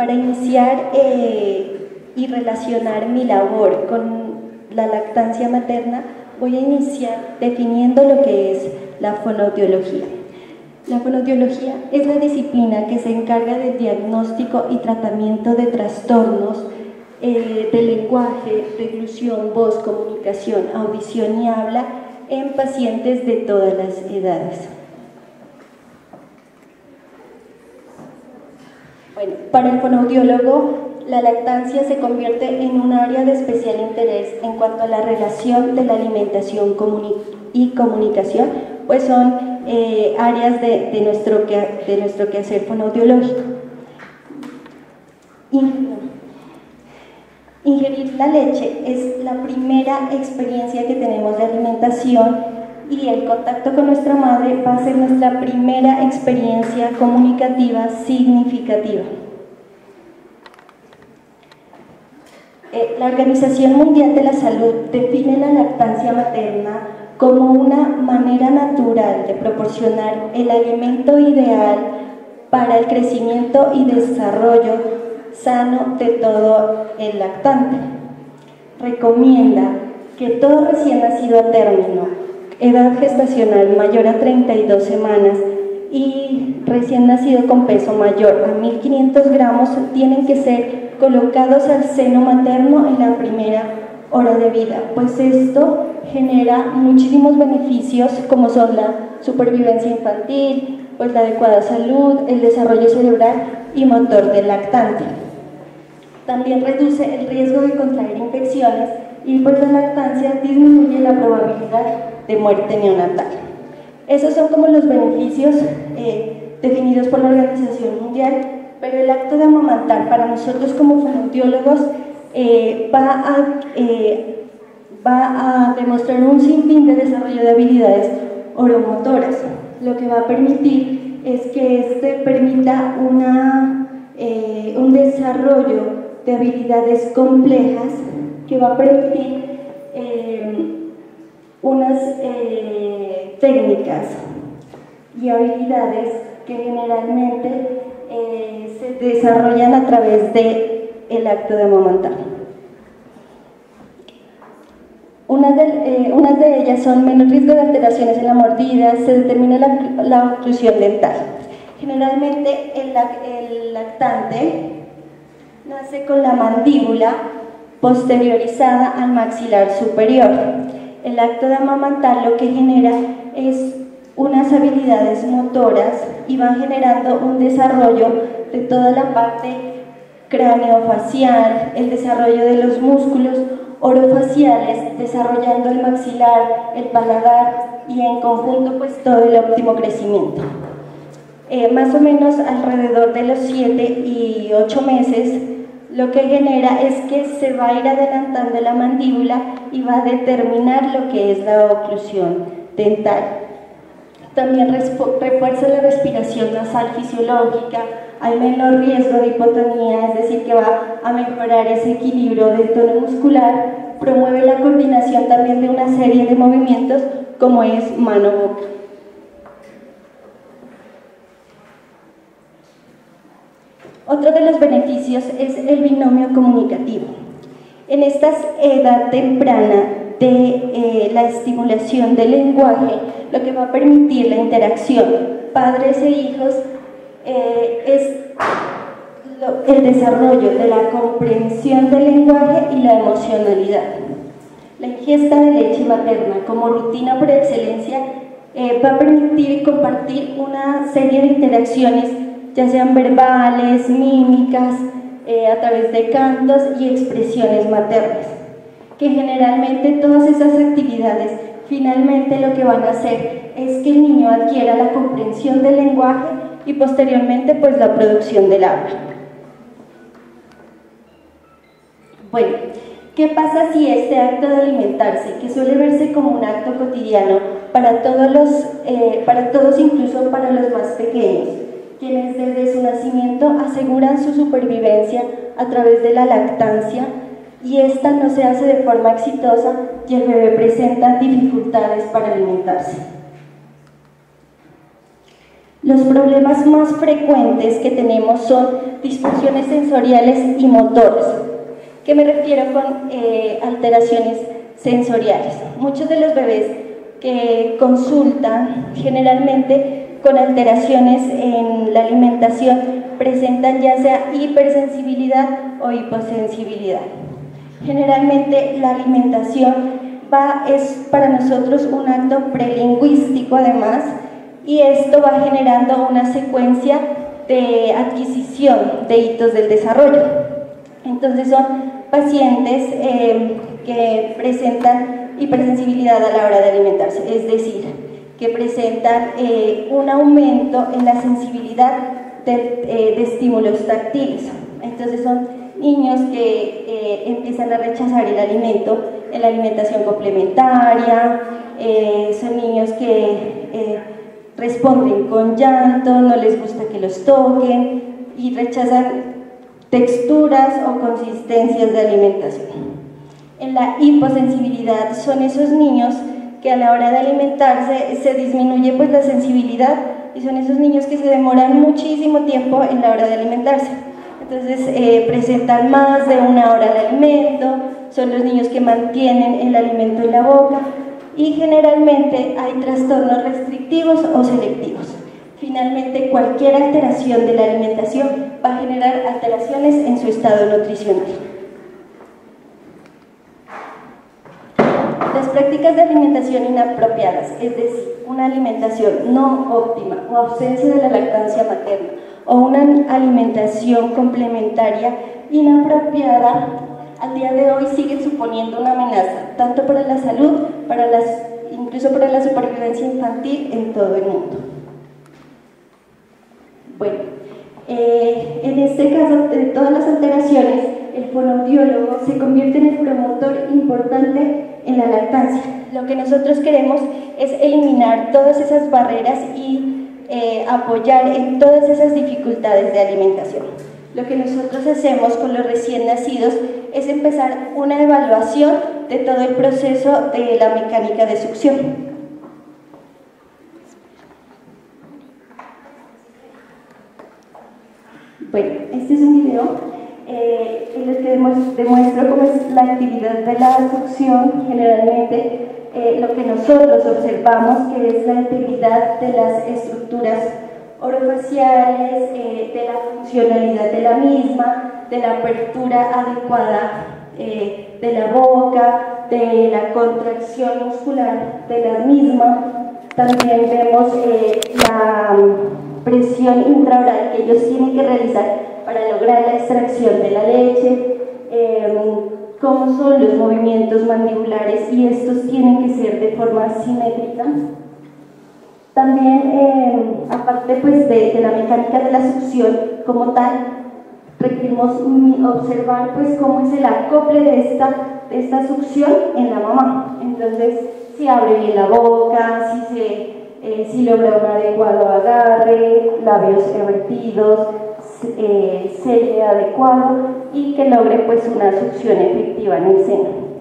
para iniciar y relacionar mi labor con la lactancia materna, voy a iniciar definiendo lo que es la fonoaudiología. La fonoaudiología es la disciplina que se encarga del diagnóstico y tratamiento de trastornos del lenguaje, deglución, voz, comunicación, audición y habla en pacientes de todas las edades. Bueno, para el fonoaudiólogo, la lactancia se convierte en un área de especial interés en cuanto a la relación de la alimentación y comunicación, pues son áreas de nuestro quehacer fonoaudiológico. Ingerir la leche es la primera experiencia que tenemos de alimentación y el contacto con nuestra madre va a ser nuestra primera experiencia comunicativa significativa. La Organización Mundial de la Salud define la lactancia materna como una manera natural de proporcionar el alimento ideal para el crecimiento y desarrollo sano de todo el lactante. Recomienda que todo recién nacido a término, edad gestacional mayor a 32 semanas y recién nacido con peso mayor a 1500 gramos tienen que ser colocados al seno materno en la primera hora de vida, pues esto genera muchísimos beneficios como son la supervivencia infantil, pues la adecuada salud, el desarrollo cerebral y motor del lactante. También reduce el riesgo de contraer infecciones y pues la lactancia disminuye la probabilidad de muerte neonatal. Esos son como los beneficios definidos por la Organización Mundial, pero el acto de amamantar para nosotros como fonoaudiólogos va a demostrar un sinfín de desarrollo de habilidades oromotoras, lo que va a permitir es que este permita un desarrollo de habilidades complejas que va a permitir unas técnicas y habilidades que generalmente se desarrollan a través del acto de amamantar. Unas de ellas son menor riesgo de alteraciones en la mordida, se determina la oclusión dental. Generalmente el lactante nace con la mandíbula posteriorizada al maxilar superior. El acto de amamantar lo que genera es unas habilidades motoras y va generando un desarrollo de toda la parte craneofacial, el desarrollo de los músculos orofaciales, desarrollando el maxilar, el paladar y en conjunto pues todo el óptimo crecimiento. Más o menos alrededor de los 7 y 8 meses lo que genera es que se va a ir adelantando la mandíbula y va a determinar lo que es la oclusión dental. También refuerza la respiración nasal fisiológica, hay menor riesgo de hipotonía, es decir, que va a mejorar ese equilibrio del tono muscular, promueve la coordinación también de una serie de movimientos como es mano-boca. Otro de los beneficios es el binomio comunicativo. En esta edad temprana de la estimulación del lenguaje, lo que va a permitir la interacción padres e hijos es el desarrollo de la comprensión del lenguaje y la emocionalidad. La ingesta de leche materna como rutina por excelencia va a permitir compartir una serie de interacciones, ya sean verbales, mímicas, a través de cantos y expresiones maternas, que generalmente todas esas actividades finalmente lo que van a hacer es que el niño adquiera la comprensión del lenguaje y posteriormente pues la producción del habla. Bueno, ¿qué pasa si este acto de alimentarse, que suele verse como un acto cotidiano para todos, incluso para los más pequeños, quienes desde su nacimiento aseguran su supervivencia a través de la lactancia y esta no se hace de forma exitosa y el bebé presenta dificultades para alimentarse? Los problemas más frecuentes que tenemos son disfunciones sensoriales y motoras. ¿Qué me refiero con alteraciones sensoriales? Muchos de los bebés que consultan generalmente con alteraciones en la alimentación presentan ya sea hipersensibilidad o hiposensibilidad. Generalmente la alimentación es para nosotros un acto prelingüístico además, y esto va generando una secuencia de adquisición de hitos del desarrollo. Entonces son pacientes que presentan hipersensibilidad a la hora de alimentarse, es decir, que presentan un aumento en la sensibilidad de estímulos táctiles. Entonces son niños que empiezan a rechazar el alimento en la alimentación complementaria, son niños que responden con llanto, no les gusta que los toquen y rechazan texturas o consistencias de alimentación. En la hiposensibilidad son esos niños que a la hora de alimentarse se disminuye pues la sensibilidad, y son esos niños que se demoran muchísimo tiempo en la hora de alimentarse. Entonces presentan más de una hora el alimento, son los niños que mantienen el alimento en la boca, y generalmente hay trastornos restrictivos o selectivos. Finalmente, cualquier alteración de la alimentación va a generar alteraciones en su estado nutricional. Las prácticas de alimentación inapropiadas, es decir, una alimentación no óptima o ausencia de la lactancia materna o una alimentación complementaria inapropiada, al día de hoy siguen suponiendo una amenaza, tanto para la salud, incluso para la supervivencia infantil en todo el mundo. Bueno, en este caso, de todas las alteraciones, el fonoaudiólogo se convierte en el promotor importante en la lactancia. Lo que nosotros queremos es eliminar todas esas barreras y apoyar en todas esas dificultades de alimentación. Lo que nosotros hacemos con los recién nacidos es empezar una evaluación de todo el proceso de la mecánica de succión. Bueno, este es un video en el que demuestro cómo es la actividad de la succión. Generalmente lo que nosotros observamos que es la integridad de las estructuras orofaciales, de la funcionalidad de la misma, de la apertura adecuada de la boca, de la contracción muscular de la misma. También vemos la presión intraoral que ellos tienen que realizar para lograr la extracción de la leche, cómo son los movimientos mandibulares, y estos tienen que ser de forma simétrica. También, aparte pues, de la mecánica de la succión como tal, requerimos observar pues, cómo es el acople de esta succión en la mamá. Entonces, si abre bien la boca, si logra un adecuado agarre, labios evertidos, selle adecuado, y que logre pues, una succión efectiva en el seno.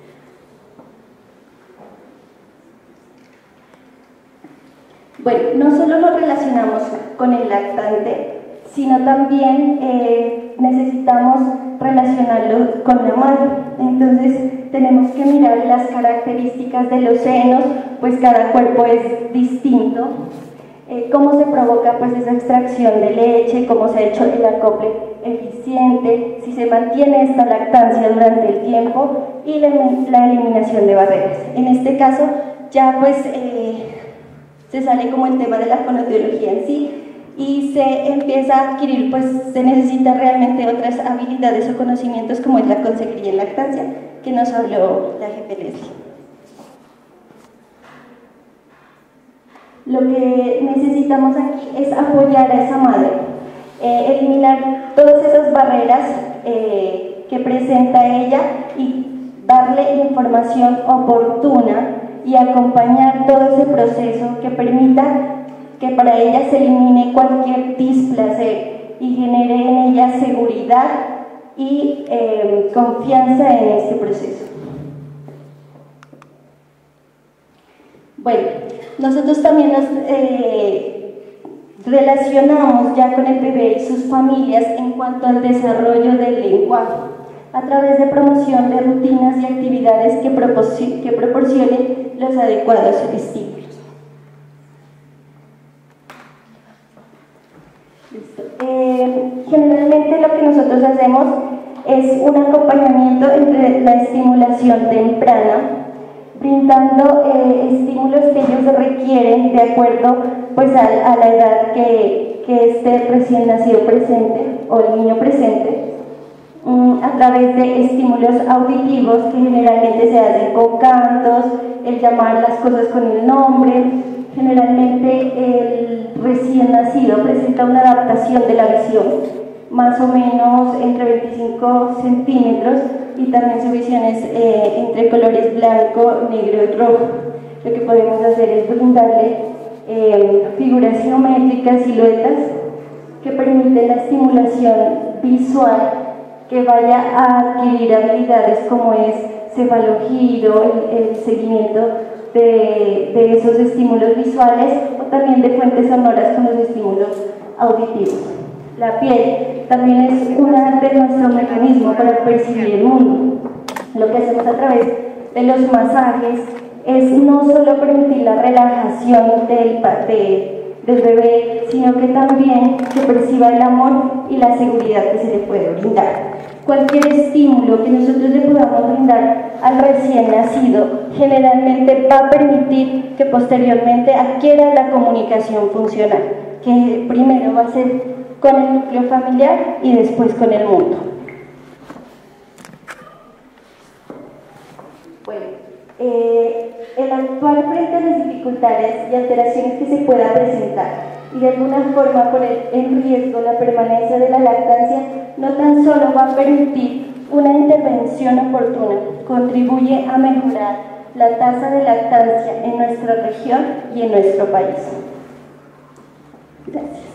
Bueno, no solo lo relacionamos con el lactante, sino también necesitamos relacionarlo con la madre. Entonces tenemos que mirar las características de los senos, pues cada cuerpo es distinto, cómo se provoca pues esa extracción de leche, cómo se ha hecho el acople eficiente, si se mantiene esta lactancia durante el tiempo, y la eliminación de barreras. En este caso ya pues se sale como el tema de la fonoaudiología en sí, y se empieza a adquirir, pues se necesitan realmente otras habilidades o conocimientos, como es la consejería en lactancia, que nos habló la jefe Leslie. Lo que necesitamos aquí es apoyar a esa madre, eliminar todas esas barreras que presenta ella y darle información oportuna y acompañar todo ese proceso que permita que para ella se elimine cualquier displacer y genere en ella seguridad y confianza en este proceso. Bueno, nosotros también Relacionamos ya con el bebé y sus familias en cuanto al desarrollo del lenguaje, a través de promoción de rutinas y actividades que proporcionen los adecuados estímulos. Generalmente lo que nosotros hacemos es un acompañamiento entre la estimulación temprana, brindando estímulos que ellos requieren de acuerdo pues, a la edad que este recién nacido presente o el niño presente, a través de estímulos auditivos que generalmente se hacen con cantos, el llamar las cosas con el nombre. Generalmente el recién nacido presenta una adaptación de la visión, más o menos entre 25 centímetros, y también su visión es entre colores blanco, negro y rojo. Lo que podemos hacer es brindarle figuras geométricas, siluetas, que permiten la estimulación visual, que vaya a adquirir habilidades como es cefalogiro, el seguimiento de esos estímulos visuales, o también de fuentes sonoras con los estímulos auditivos. La piel también es una de nuestros mecanismos para percibir el mundo. Lo que hacemos a través de los masajes es no solo permitir la relajación del bebé, sino que también que perciba el amor y la seguridad que se le puede brindar. Cualquier estímulo que nosotros le podamos brindar al recién nacido generalmente va a permitir que posteriormente adquiera la comunicación funcional, que primero va a ser con el núcleo familiar y después con el mundo. Bueno, el actuar frente a las dificultades y alteraciones que se puedan presentar y de alguna forma poner en riesgo la permanencia de la lactancia no tan solo va a permitir una intervención oportuna, contribuye a mejorar la tasa de lactancia en nuestra región y en nuestro país. Gracias.